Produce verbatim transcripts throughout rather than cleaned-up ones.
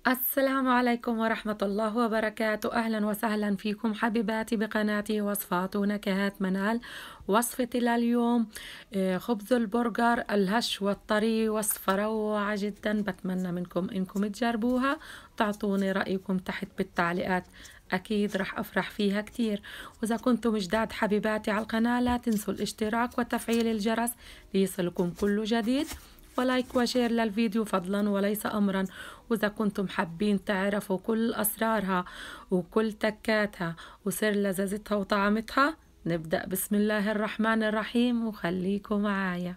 السلام عليكم ورحمة الله وبركاته. أهلا وسهلا فيكم حبيباتي بقناتي وصفات ونكهات منال. وصفتي لليوم آه، خبز البرجر الهش والطري، وصفة روعة جدا. بتمنى منكم إنكم تجربوها تعطوني رأيكم تحت بالتعليقات، أكيد رح أفرح فيها كتير. وإذا كنتم جداد حبيباتي على القناة لا تنسوا الاشتراك وتفعيل الجرس ليصلكم كل جديد، ولايك وشير للفيديو فضلا وليس أمرا. وإذا كنتم حابين تعرفوا كل أسرارها وكل تكاتها وسر لذاذتها وطعمتها، نبدأ بسم الله الرحمن الرحيم وخليكم معايا.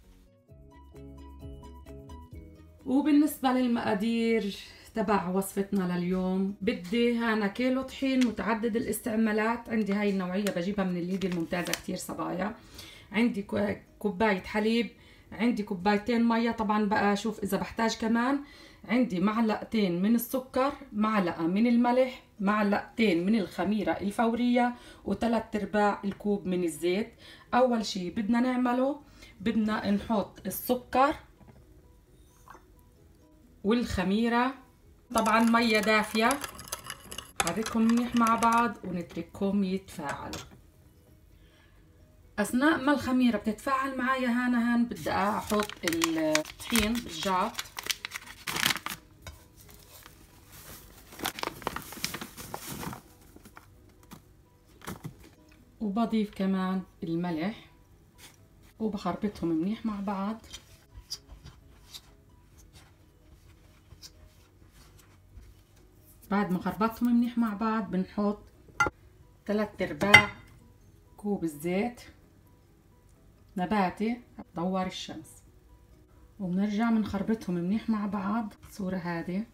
وبالنسبة للمقادير تبع وصفتنا لليوم، بدي هنا كيلو طحين متعدد الاستعمالات. عندي هاي النوعية بجيبها من الليدي الممتازة كتير صبايا. عندي كوباية حليب، عندي كوبايتين مية، طبعا بقى اشوف اذا بحتاج كمان. عندي معلقتين من السكر، معلقة من الملح، معلقتين من الخميرة الفورية، وثلاث ارباع الكوب من الزيت. اول شي بدنا نعمله، بدنا نحط السكر والخميرة، طبعا مية دافية، حركهم منيح مع بعض ونتركهم يتفاعلوا. اثناء ما الخميره بتتفاعل معايا هان هان بدي احط الطحين بالجاط، وبضيف كمان الملح وبخربطهم منيح مع بعض. بعد ما خربطتهم منيح مع بعض بنحط ثلاث ارباع كوب الزيت نباتي دوار الشمس، وبنرجع بنخربطهم منيح مع بعض الصورة هذه.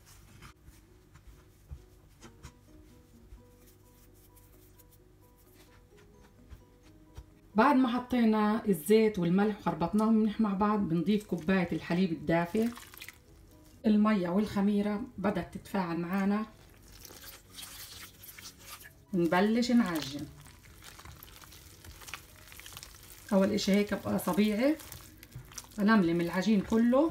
بعد ما حطينا الزيت والملح وخربطناهم منيح مع بعض بنضيف كوباية الحليب الدافئ. المية والخميرة بدأت تتفاعل معانا، نبلش نعجن. اول اشي هيك باصابيعي بلملم العجين كله،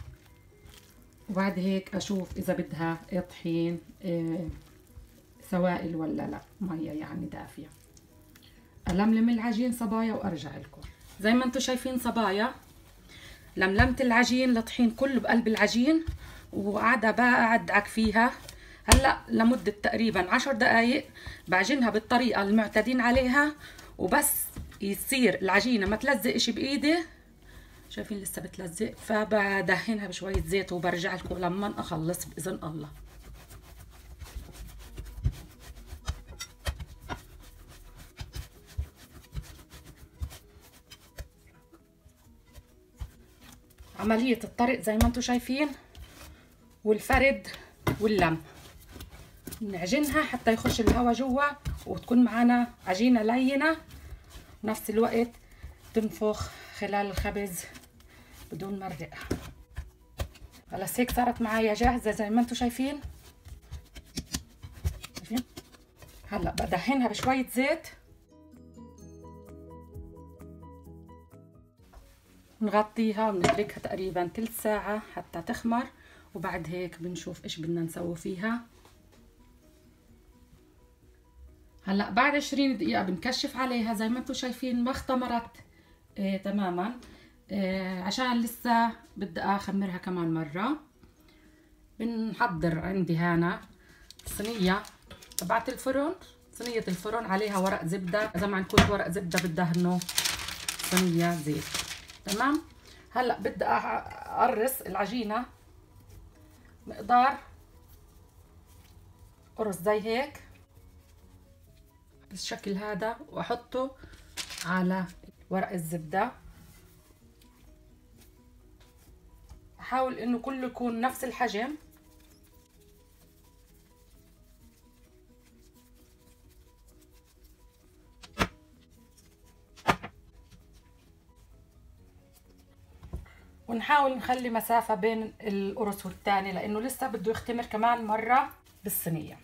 وبعد هيك اشوف اذا بدها طحين إيه سوائل ولا لا مية يعني دافية. ألملم العجين صبايا وارجع لكم. زي ما انتم شايفين صبايا، لملمت العجين الطحين كله بقلب العجين، وقاعدة بقى أدعك فيها هلا لمدة تقريبا عشر دقايق. بعجنها بالطريقة المعتادين عليها، وبس يصير العجينة ما تلزقش بإيدي، شايفين لسه بتلزق، فبدهنها بشوية زيت وبرجع لكم لما أخلص بإذن الله. عملية الطرق زي ما انتم شايفين، والفرد واللم، نعجنها حتى يخش الهواء جوا وتكون معنا عجينة لينة، بنفس الوقت تنفخ خلال الخبز بدون مرق. خلاص هيك صارت معايا جاهزة زي ما انتم شايفين. شايفين؟ هلا بدهنها بشوية زيت، نغطيها ونتركها تقريبا تلت ساعة حتى تخمر، وبعد هيك بنشوف ايش بدنا نسوي فيها. هلا بعد عشرين دقيقة بنكشف عليها زي ما انتم شايفين ما اختمرت آه تماما، آه عشان لسه بدي اخمرها كمان مرة. بنحضر عندي هنا صينية تبعت الفرن، صينية الفرن عليها ورق زبدة، اذا ما عندكم ورق زبدة بدهنوا صينية زيت. تمام. هلا بدي اقرص العجينة مقدار قرص زي هيك بالشكل هذا، واحطه على ورق الزبدة. احاول انه كله يكون نفس الحجم، ونحاول نخلي مسافة بين القرص والتاني لانه لسه بده يختمر كمان مرة بالصينية.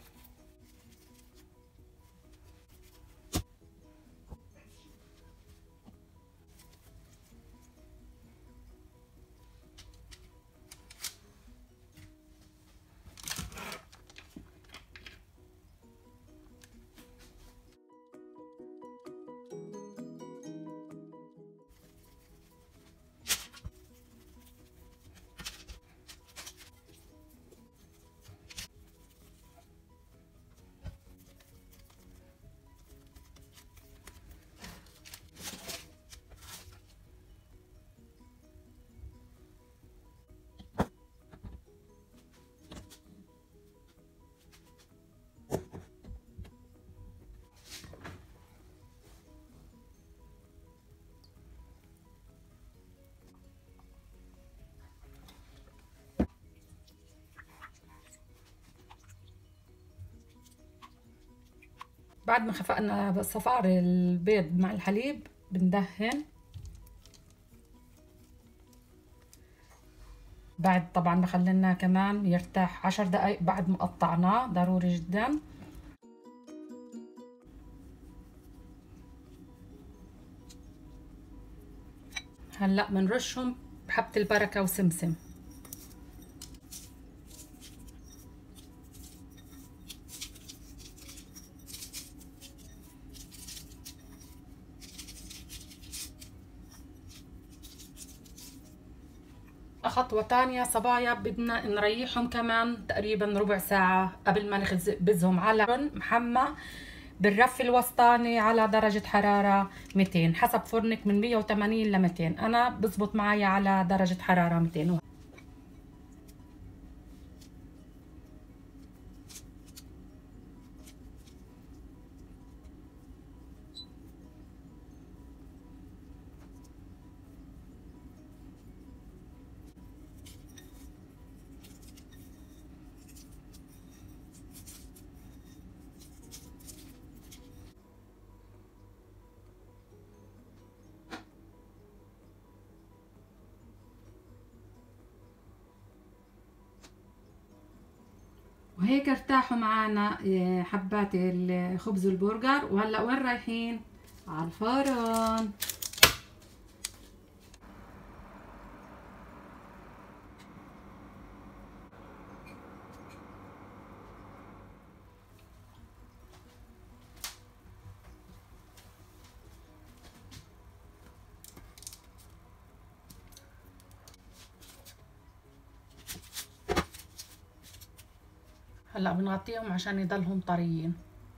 بعد ما خفقنا صفار البيض مع الحليب بندهن. بعد طبعا بخلينا كمان يرتاح عشر دقايق بعد ما قطعناه، ضروري جدا. هلا بنرشهم بحبة البركة وسمسم. خطوة تانية، صبايا بدنا نريحهم كمان تقريبا ربع ساعة قبل ما نخبزهم على محمى بالرف الوسطاني على درجة حرارة مئتين، حسب فرنك من مئة وثمانين ل مئتين، أنا بزبط معي على درجة حرارة مئتين. وهيك ارتاحوا معنا حبات الخبز والبرجر. وهلا وين رايحين؟ على الفرن. هلا بنغطيهم عشان يضلهم طريين.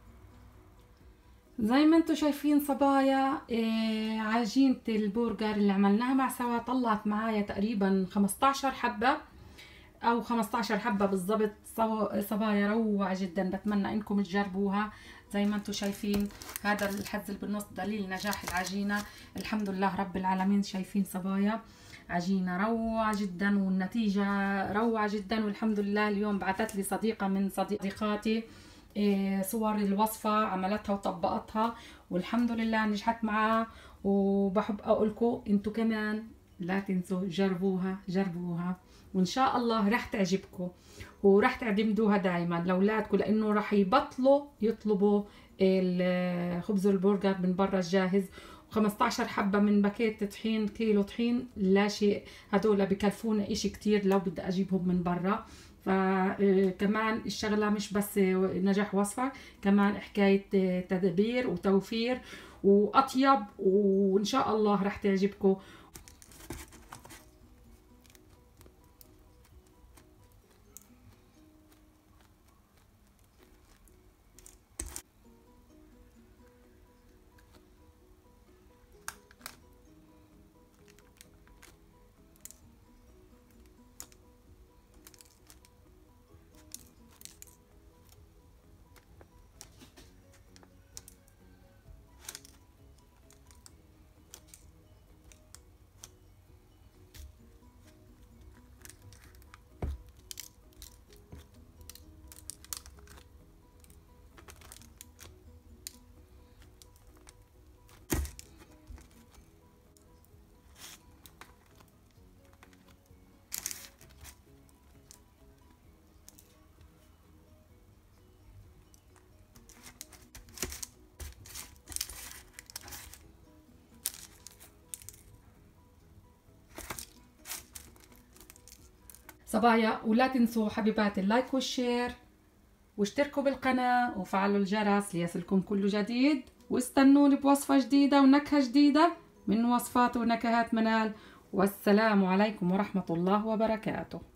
زي ما انتم شايفين صبايا، إيه عجينة البرجر اللي عملناها مع سوا طلعت معايا تقريبا خمستاشر حبة او خمستاشر حبة بالضبط. صبايا روعة جدا، بتمنى انكم تجربوها. زي ما انتم شايفين هذا الحز اللي بالنص دليل نجاح العجينة. الحمد لله رب العالمين. شايفين صبايا عجينة روعة جدا والنتيجة روعة جدا. والحمد لله اليوم بعثت لي صديقة من صديقاتي صور الوصفة عملتها وطبقتها، والحمد لله نجحت معها. وبحب اقول لكم انتوا كمان لا تنسوا جربوها جربوها، وان شاء الله رح تعجبكم ورح تعتمدوها دائما لاولادكم، لانه رح يبطلوا يطلبوا الخبز والبرجر من برا الجاهز. خمستاشر حبة من باكيت طحين، كيلو طحين لا شيء، هدول بكلفونا اشي كتير لو بدي اجيبهم من برا. فكمان الشغلة مش بس نجاح وصفة، كمان حكاية تدبير وتوفير واطيب، وان شاء الله رح تعجبكم. صبايا ولا تنسوا حبيبات اللايك والشير واشتركوا بالقناة وفعلوا الجرس ليصلكم كل جديد، واستنوني بوصفة جديدة ونكهة جديدة من وصفات ونكهات منال. والسلام عليكم ورحمة الله وبركاته.